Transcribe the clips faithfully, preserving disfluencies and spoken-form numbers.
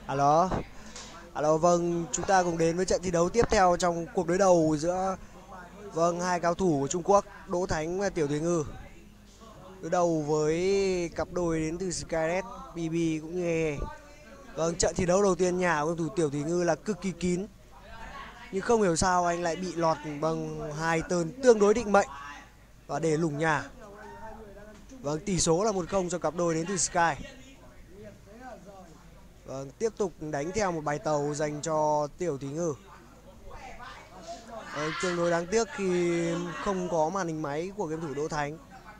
Alo, alo vâng, chúng ta cùng đến với trận thi đấu tiếp theo trong cuộc đối đầu giữa vâng hai cao thủ của Trung Quốc, Đỗ Thánh và Tiểu Thúy Ngư. Đối đầu với cặp đôi đến từ Skynet, bê bê cũng như He. Vâng, trận thi đấu đầu tiên nhà của cầu thủ Tiểu Thúy Ngư là cực kỳ kín, nhưng không hiểu sao anh lại bị lọt bằng hai tên tương đối định mệnh và để lủng nhà. Vâng, tỷ số là một không cho cặp đôi đến từ Sky. Vâng, tiếp tục đánh theo một bài tàu dành cho Tiểu Thúy Ngư. Vâng, tương đối đáng tiếc khi không có màn hình máy của game thủ Đỗ Thánh.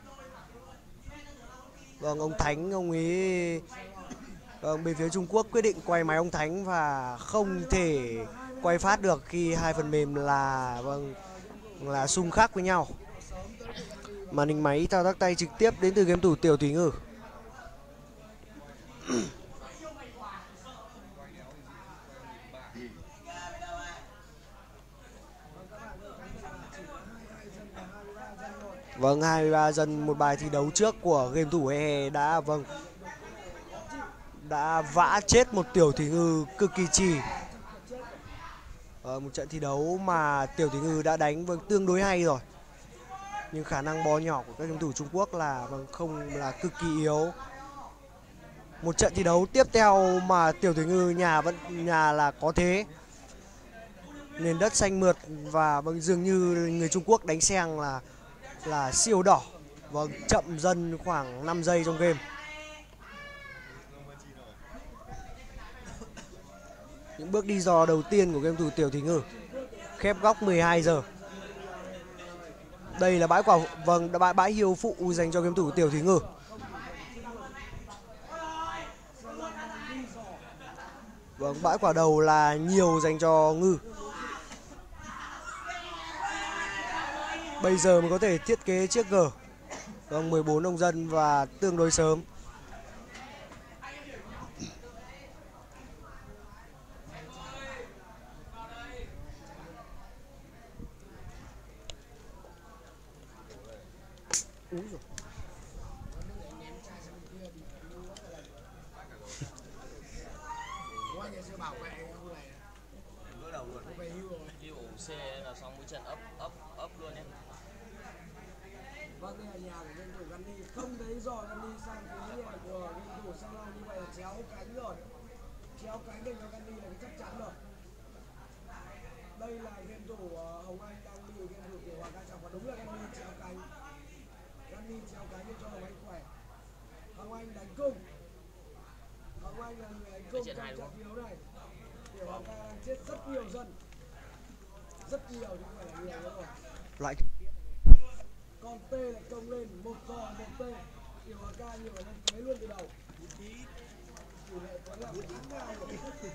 Vâng, ông Thánh, ông ấy vâng, bên phía Trung Quốc quyết định quay máy ông Thánh và không thể quay phát được khi hai phần mềm là vâng là xung khắc với nhau. Màn hình máy thao tác tay trực tiếp đến từ game thủ Tiểu Thúy Ngư. Vâng, hai mươi ba dân một bài thi đấu trước của game thủ He đã vâng đã vã chết một Tiểu Thúy Ngư cực kỳ trì. Ờ, một trận thi đấu mà Tiểu Thúy Ngư đã đánh vâng tương đối hay rồi, nhưng khả năng bò nhỏ của các game thủ Trung Quốc là vâng không là cực kỳ yếu. Một trận thi đấu tiếp theo mà Tiểu Thúy Ngư nhà vẫn nhà là có thế, nền đất xanh mượt và vâng dường như người Trung Quốc đánh xeng là là siêu đỏ. Vâng, chậm dần khoảng năm giây trong game. Những bước đi dò đầu tiên của game thủ Tiểu Thúy Ngư. Khép góc mười hai giờ. Đây là bãi quả vâng bãi bãi hiêu phụ dành cho game thủ Tiểu Thúy Ngư. Vâng, bãi quả đầu là nhiều dành cho Ngư. Bây giờ mới có thể thiết kế chiếc G. Vâng, mười bốn ông dân và tương đối sớm. Úi dồi. Là xong mỗi trận ấp ấp ấp luôn nhé. Vâng, đây là nhà của game thủ Gandhi, không thấy dò Gandhi sang phía nhà của game thủ Sang Long, như vậy là chéo cánh rồi, chéo cánh để cho Gandhi là cái chắc chắn rồi. Đây là game thủ uh, Hồng Anh đang bị game thủ của Hoàng Ca Trọng, và đúng là Gandhi chéo cánh, Gandhi chéo cánh để cho Hồng Anh khỏe. Hồng Anh đánh cung, Hồng Anh là người đánh cung trong trận thi đấu này. Để Hoàng Ca đang chết rất nhiều dân, rất nhiều chứ không phải là nhiều nữa rồi. Lại Con T lại công lên một giò một T. Điều Hoàng Ca nhiều ở lên phế luôn từ đầu. Tỷ lệ có là một tháng nào rồi.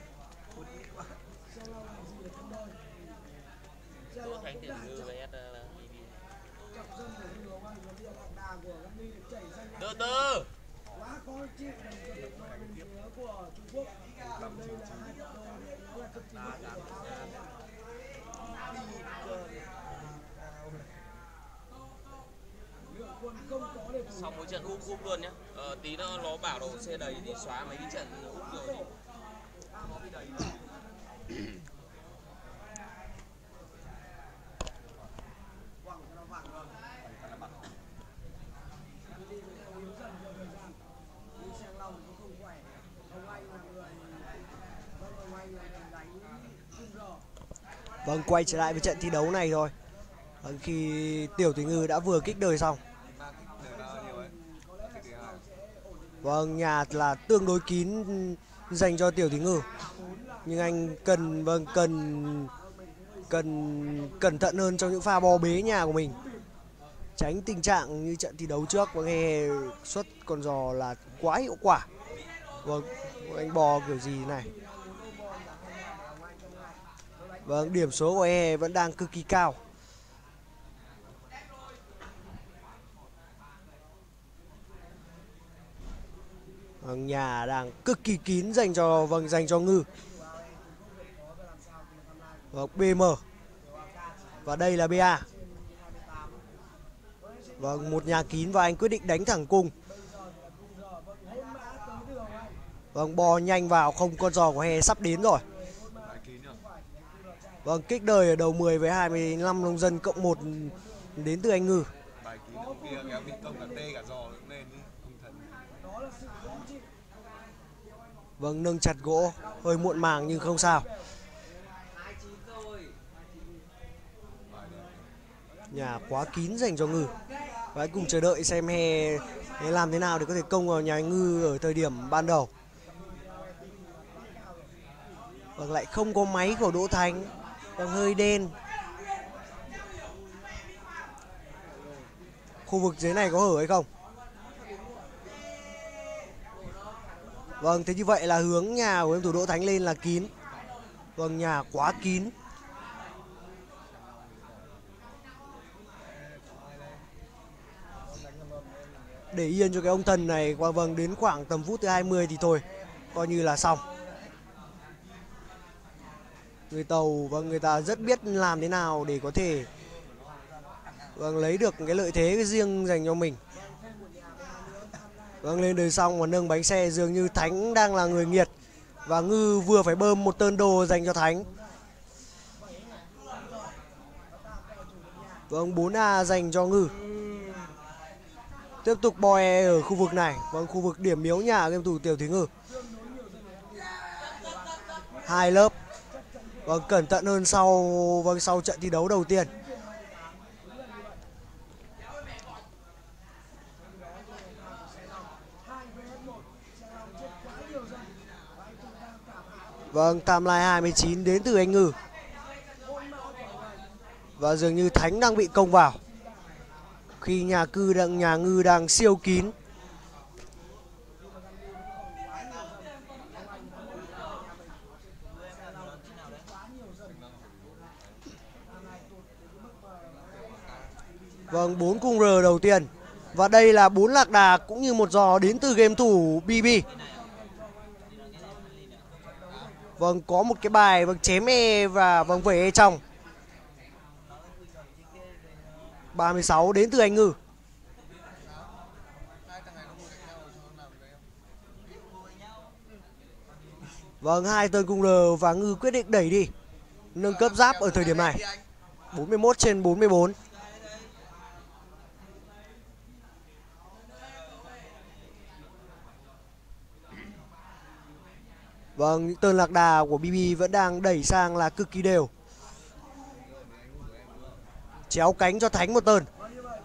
Xe lao làm gì ở trong đời. Xe lao cũng đã chọc chọc dân của người Hồng Anh. Và bây giờ lạc đà của Gandhi để chảy danh. Từ từ. Quá khó chịu đồng cho đội đội bên phía của Trung Quốc. Còn đây là hai cặp đôi để nó là cực kỳ mạnh của áo. Xong mỗi trận úp úp luôn nhá. Ờ, tí nữa nó bảo đồ xe đầy thì xóa mấy cái trận úp rồi. vâng quay trở lại với trận thi đấu này rồi. Vâng, khi Tiểu Thúy Ngư đã vừa kích đời xong. Vâng, nhà là tương đối kín dành cho Tiểu Thúy Ngư, nhưng anh cần vâng cần cần cẩn thận hơn trong những pha bò bế nhà của mình, tránh tình trạng như trận thi đấu trước. Vâng, He xuất con giò là quá hiệu quả. Vâng, anh bò kiểu gì này. Vâng, điểm số của He vẫn đang cực kỳ cao. Vâng, nhà đang cực kỳ kín dành cho vâng dành cho Ngư. Vâng, bê em và đây là bê a. Vâng, một nhà kín và anh quyết định đánh thẳng cung. Vâng, bò nhanh vào, không, con giò của He sắp đến rồi. Bài kín rồi. Vâng, kích đời ở đầu mười với hai mươi lăm nông dân cộng một đến từ anh Ngư. Bài kín đầu kia kéo mình công cả tê cả giò cũng lên đi. Không thần. Đó là sự khó chịu. Vâng, nâng chặt gỗ, hơi muộn màng nhưng không sao. Nhà quá kín dành cho Ngư. Và hãy cùng chờ đợi xem He, He làm thế nào để có thể công vào nhà Ngư ở thời điểm ban đầu. Vâng, lại không có máy của Đỗ Thánh. Vâng, hơi đen. Khu vực dưới này có hở hay không? Vâng, thế như vậy là hướng nhà của em thủ Đỗ Thánh lên là kín. Vâng, nhà quá kín. Để yên cho cái ông thần này qua, vâng, đến khoảng tầm phút thứ hai mươi thì thôi, coi như là xong. Người Tàu, vâng, người ta rất biết làm thế nào để có thể, vâng, lấy được cái lợi thế cái riêng dành cho mình. Vâng, lên đời xong và nâng bánh xe, dường như Thánh đang là người nghiệt. Và Ngư vừa phải bơm một tơn đồ dành cho Thánh. Vâng, bốn A dành cho Ngư. Tiếp tục boe ở khu vực này. Vâng, khu vực điểm yếu nhà game thủ Tiểu Thúy Ngư. Hai lớp. Vâng, cẩn thận hơn sau, vâng, sau trận thi đấu đầu tiên. Vâng, timeline hai mươi chín đến từ anh Ngư. Và dường như Thánh đang bị công vào. Khi nhà cư đang nhà Ngư đang siêu kín. Vâng, bốn cung R đầu tiên. Và đây là bốn lạc đà cũng như một giò đến từ game thủ bê bê. Vâng, có một cái bài, vâng, chém E và, vâng, vẩy E trong. ba mươi sáu đến từ anh Ngư. Vâng, hai tơn cung R và Ngư quyết định đẩy đi. Nâng cấp giáp ở thời điểm này. bốn mươi mốt trên bốn mươi bốn. Vâng, tơn lạc đà của bê bê vẫn đang đẩy sang là cực kỳ đều. Chéo cánh cho Thánh một tơn.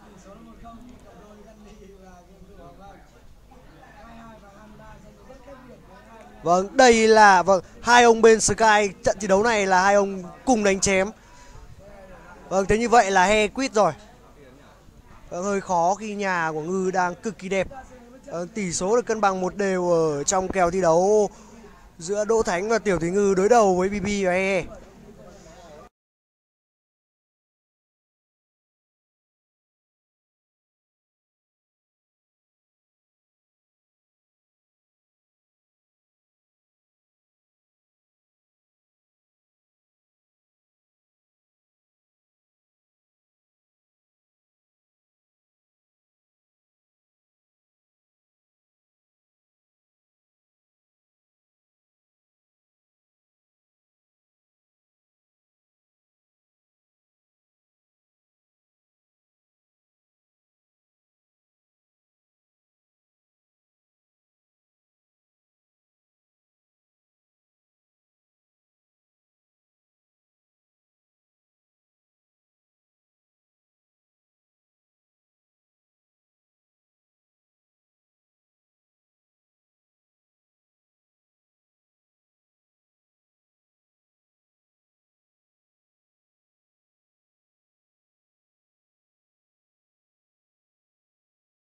Vâng, đây là, vâng, hai ông bên Sky. Trận thi đấu này là hai ông cùng đánh chém. Vâng, thế như vậy là He quit rồi. Vâng, hơi khó khi nhà của Ngư đang cực kỳ đẹp. Vâng, tỷ số được cân bằng một đều ở trong kèo thi đấu giữa Đỗ Thánh và Tiểu Thúy Ngư đối đầu với bê bê và He.